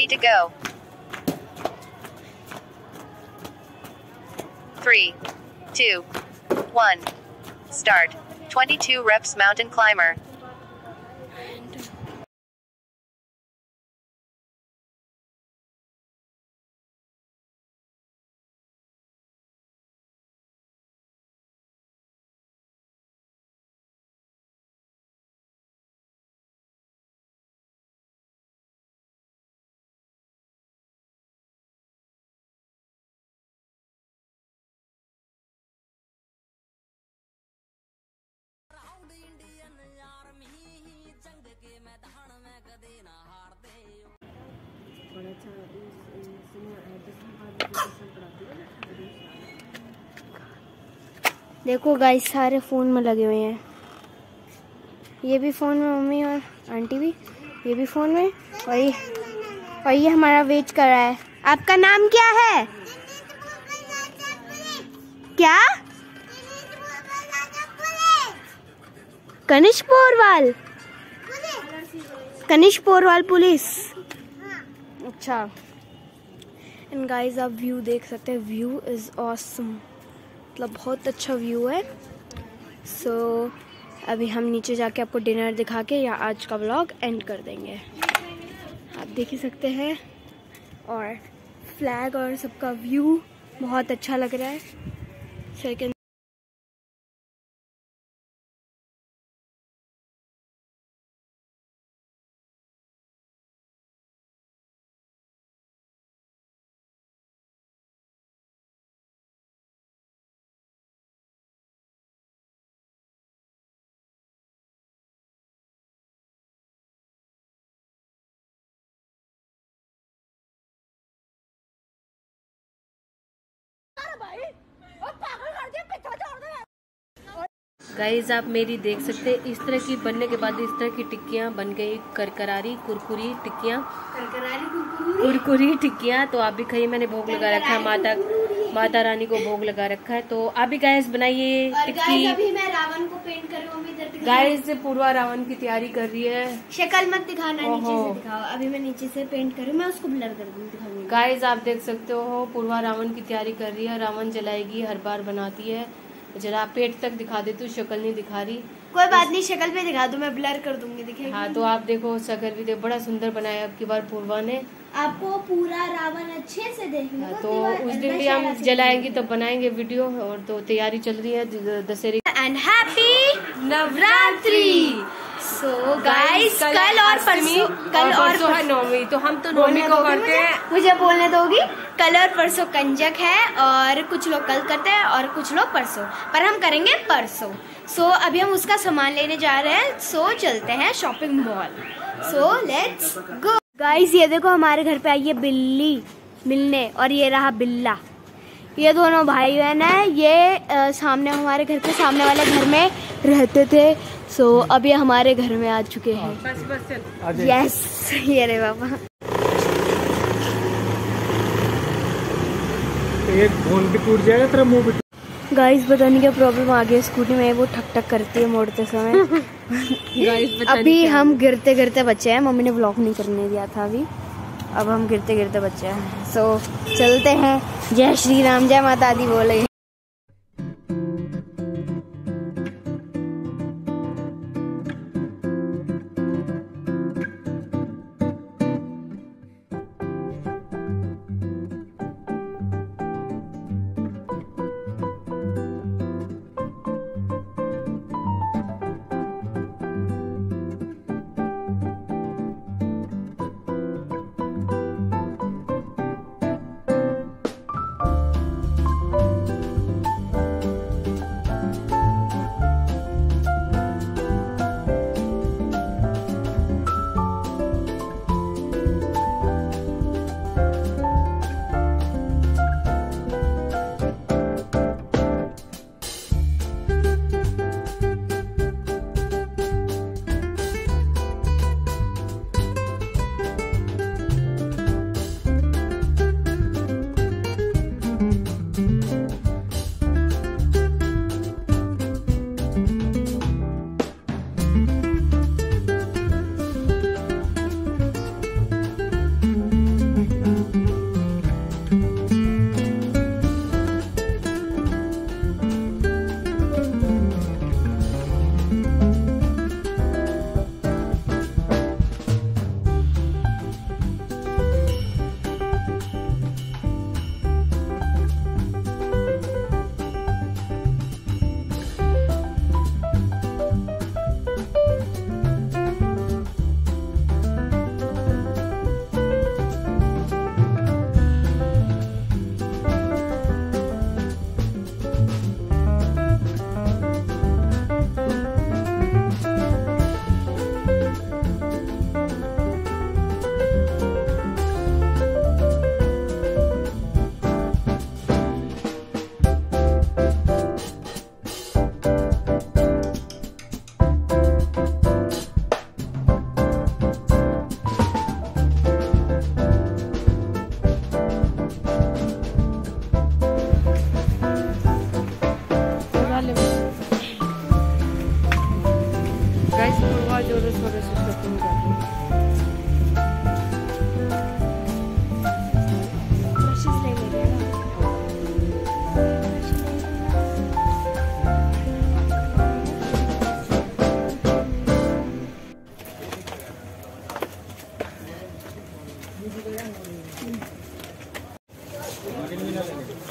Ready to go. 3, 2, 1. Start. 22 reps mountain climber. देखो guys, सारे phone में लगे हुए हैं। ये भी फोन में, मम्मी और आंटी भी, ये भी फोन में, और ये हमारा वेट कर रहा है। आपका नाम क्या है? क्या? कनिष्क पोरवाल? कनिष्क पोरवाल पुलिस। अच्छा। एंड गाइस, आप व्यू देख सकते हैं। व्यू इज ऑसम, मतलब बहुत अच्छा व्यू है। सो अभी हम नीचे जाके आपको डिनर दिखा के या आज का व्लॉग एंड कर देंगे। आप देख ही सकते हैं, और फ्लैग और सबका व्यू बहुत अच्छा लग रहा है। सेकंड गाइस, आप मेरी देख सकते हैं, इस तरह की बनने के बाद इस तरह की टिक्कियाँ बन गई, करकरारी कुरकुरी टिक्कियाँ, कुरकुरी टिक्कियाँ। तो आप भी खाइए, मैंने भोग लगा रखा है, माता रानी को भोग लगा रखा है। तो आप भी गाइस बनाइए टिक्की। अभी मैं रावण को पेंट कर रही हूँ। गाइस, पूर्वा रावण की तैयारी कर रही है। शक्ल मत दिखाना, नीचे से दिखाओ। अभी मैं नीचे से पेंट कर रही हूँ, मैं उसको ब्लर कर दूँगी। गाइस, आप देख सकते हो, पूर्वा रावण की तैयारी कर रही है। रावण जलाएगी, हर बार बनाती है। जरा पेट तक दिखा दे, तू शक्ल नहीं दिखा रही। कोई बात नहीं, शक्ल पे दिखा दो, मैं ब्लर कर दूंगी, दिखेगी। हाँ, तो आप देखो, शक्ल भी देखो, बड़ा सुंदर बनाया अब की बार पूर्वा ने। आपको पूरा रावण अच्छे से देखना। तो उस दिन भी हम जलाएंगे, तो बनाएंगे वीडियो। और तो तैयारी चल रही है दशहरे। And happy Navratri. So guys, कल और परसों है नौमी, तो हम तो नौमी को करते हैं। मुझे बोलने दोगी? कल और परसों कंजक है, और कुछ लोग कल करते हैं और कुछ लोग परसों, पर हम करेंगे परसों। सो अभी हम उसका सामान लेने जा रहे हैं। सो चलते हैं shopping mall. So let's go. Guys, ये देखो, हमारे घर पे आई है बिल्ली मिलने, और ये रहा बिल्ला। ये दोनों भाई बहन है। ये सामने हमारे घर के सामने वाले घर में रहते थे। सो अब ये हमारे घर में आ चुके हैं। बस यस, ये रे बाबा। एक फोन भी टूट जाएगा तेरा मुंह भी। गाइस, पता नहीं क्या प्रॉब्लम आ गई स्कूटी में, वो ठक ठक करती है मोड़ते समय। अभी हम गिरते गिरते बच्चे हैं। मम्मी ने व्लॉग नहीं करने दिया था अभी। अब हम गिरते गिरते बच्चे हैं। सो चलते हैं। जय श्री राम, जय माता दी बोले।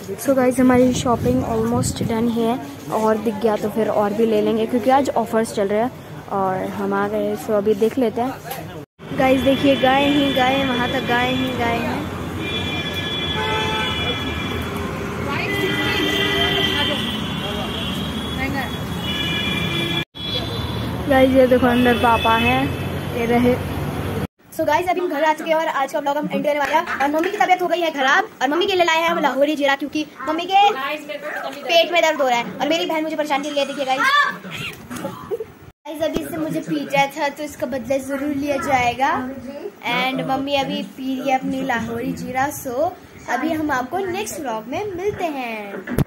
सो गाइज हमारी शॉपिंग ऑलमोस्ट डन है, और दिख गया तो फिर और भी ले लेंगे क्योंकि आज ऑफर्स चल रहे हैं और हम आ गए। सो अभी देख लेते हैं। गाइज देखिए गाय ही गाय, वहाँ तक गाय ही गाय हैं। गाइज ये देखो अंदर पापा हैं, ये रहे। सो गाइज अभी हम घर आ चुके हैं और आज का ब्लॉग हम एंड करने वाले हैं। और मम्मी की तबीयत हो गई है खराब और मम्मी के लिए लाए हैं हम लाहौरी जीरा, क्योंकि मम्मी के पेट में दर्द हो रहा है और मेरी बहन मुझे परेशान के लिए। देखिए गाइज अभी इससे मुझे पीटा था तो इसका बदला जरूर लिया जाएगा। एंड मम्मी अभी पी रही है अपनी लाहौरी जीरा। सो अभी हम आपको नेक्स्ट व्लॉग में मिलते हैं।